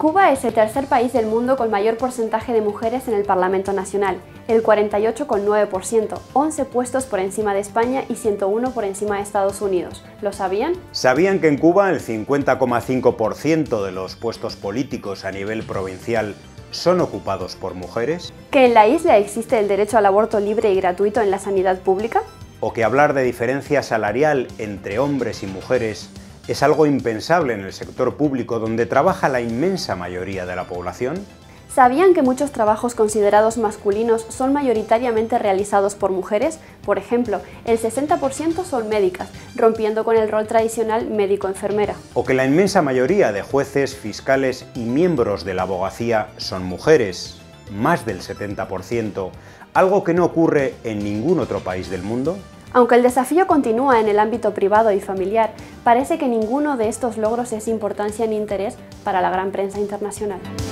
Cuba es el tercer país del mundo con mayor porcentaje de mujeres en el Parlamento Nacional, el 48,9%, 11 puestos por encima de España y 101 por encima de Estados Unidos. ¿Lo sabían? ¿Sabían que en Cuba el 50,5% de los puestos políticos a nivel provincial son ocupados por mujeres? ¿Que en la isla existe el derecho al aborto libre y gratuito en la sanidad pública? ¿O que hablar de diferencia salarial entre hombres y mujeres es algo impensable en el sector público donde trabaja la inmensa mayoría de la población? ¿Sabían que muchos trabajos considerados masculinos son mayoritariamente realizados por mujeres? Por ejemplo, el 60% son médicas, rompiendo con el rol tradicional médico-enfermera. ¿O que la inmensa mayoría de jueces, fiscales y miembros de la abogacía son mujeres? Más del 70%, algo que no ocurre en ningún otro país del mundo. Aunque el desafío continúa en el ámbito privado y familiar, parece que ninguno de estos logros es importancia ni interés para la gran prensa internacional.